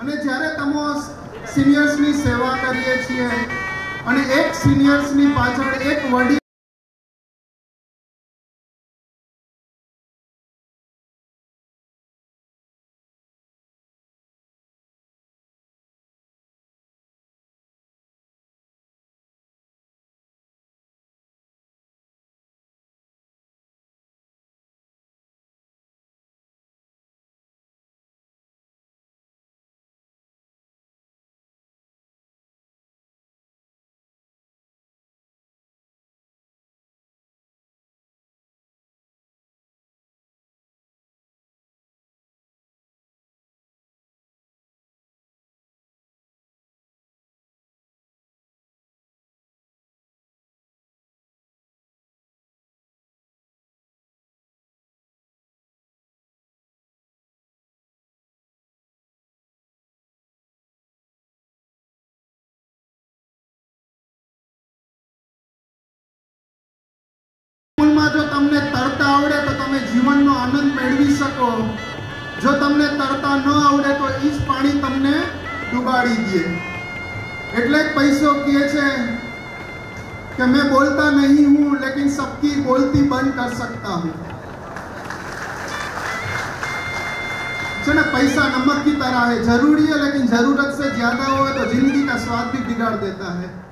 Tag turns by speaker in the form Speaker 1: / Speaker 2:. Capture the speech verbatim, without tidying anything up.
Speaker 1: અને જ્યારે તમે સિનિયર્સની સેવા કરીએ છીએ અને એક સિનિયર્સની પાછળ એક વડીલ जो तमने तरता आवड़े तो तमे जीवननो आनंद मेळवी सको। जो तमने तरता न आवड़े तो ईज पाणी तमने डूबाड़ी दे। એટલે पैसो कहे छे कि मैं बोलता नहीं हूं लेकिन सबकी बोलती बंद कर सकता हूं। चलो पैसा नमक की तरह है, जरूरी है लेकिन जरूरत से ज्यादा हो तो जिंदगी का स्वाद भी बिगाड़ देता है।